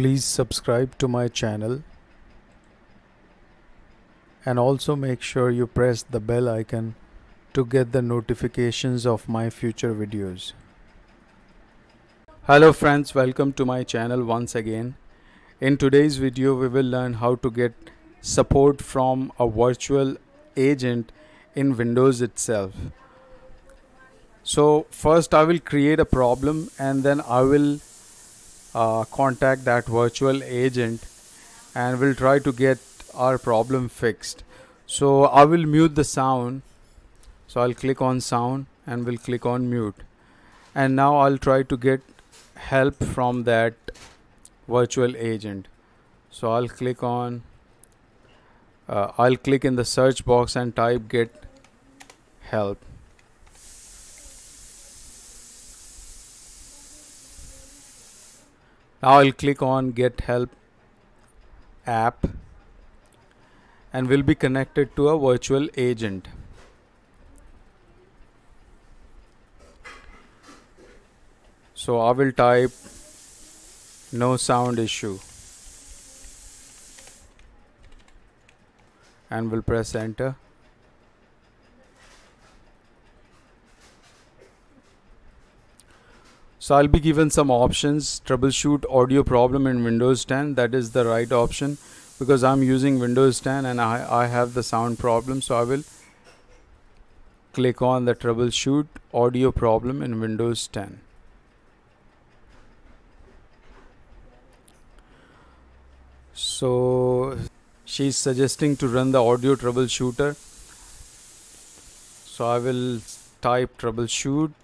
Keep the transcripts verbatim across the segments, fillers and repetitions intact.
Please subscribe to my channel and also make sure you press the bell icon to get the notifications of my future videos. Hello friends, welcome to my channel once again. In today's video we will learn how to get support from a virtual agent in Windows itself. So first I will create a problem and then I will uh, contact that virtual agent and we'll try to get our problem fixed. So I will mute the sound. So I'll click on sound and we'll click on mute. And now I'll try to get help from that virtual agent. So I'll click on, uh, I'll click in the search box and type get help. Now I'll click on get help app and will be connected to a virtual agent. So I will type no sound issue and will press enter. So I'll be given some options. Troubleshoot audio problem in Windows ten. That is the right option because I'm using Windows ten and I, I have the sound problem. So I will click on the troubleshoot audio problem in Windows ten. So she's suggesting to run the audio troubleshooter. So I will type troubleshoot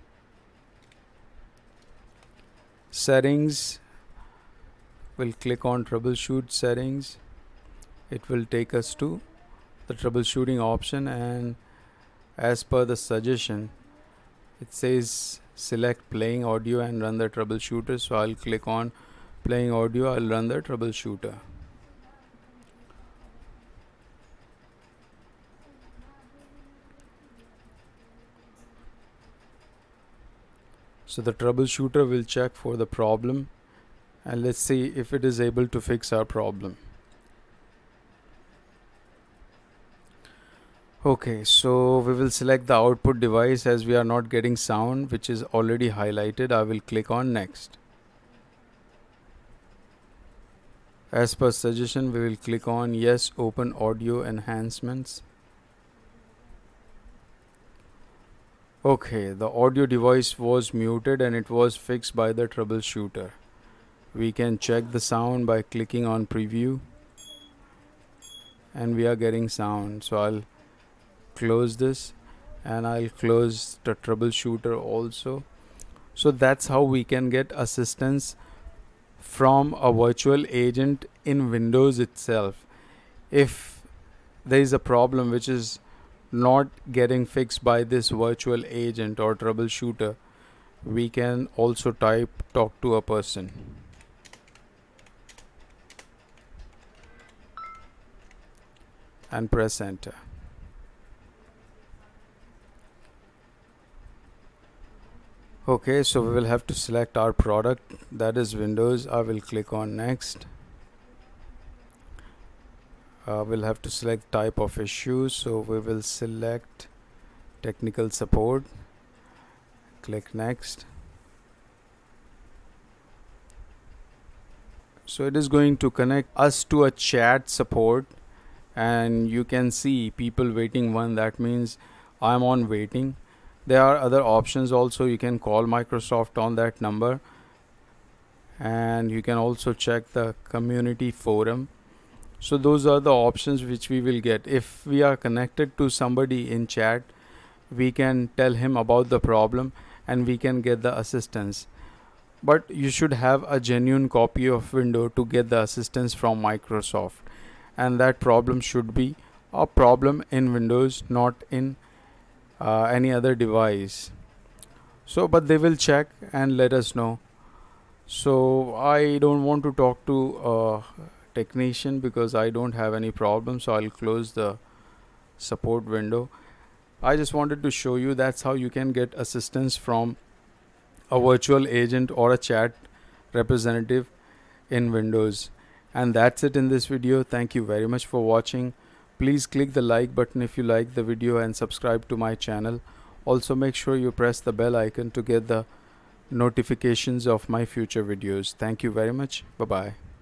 settings. We'll click on troubleshoot settings. It will take us to the troubleshooting option, and as per the suggestion it says select playing audio and run the troubleshooter. So I'll click on playing audio. I'll run the troubleshooter. So the troubleshooter will check for the problem and let's see if it is able to fix our problem. Okay, so we will select the output device as we are not getting sound, which is already highlighted. I will click on next. As per suggestion, we will click on yes, open audio enhancements. Okay, the audio device was muted and it was fixed by the troubleshooter. We can check the sound by clicking on preview and we are getting sound. So I'll close this and I'll close the troubleshooter also. So that's how we can get assistance from a virtual agent in Windows itself. If there is a problem which is not getting fixed by this virtual agent or troubleshooter, we can also type talk to a person. And press enter. Okay, so we will have to select our product, that is Windows. I will click on next. Uh, we'll have to select type of issue, so we will select technical support. Click next. So it is going to connect us to a chat support and you can see people waiting one. That means I'm on waiting. There are other options also. You can call Microsoft on that number and you can also check the community forum. So those are the options which we will get. If we are connected to somebody in chat, we can tell him about the problem and we can get the assistance. But you should have a genuine copy of Windows to get the assistance from Microsoft, and that problem should be a problem in Windows, not in uh, any other device. So but they will check and let us know. So I don't want to talk to uh, technician because I don't have any problem, so I'll close the support window. I just wanted to show you that's how you can get assistance from a virtual agent or a chat representative in Windows. And that's it in this video. Thank you very much for watching. Please click the like button if you like the video and subscribe to my channel. Also make sure you press the bell icon to get the notifications of my future videos. Thank you very much. Bye bye.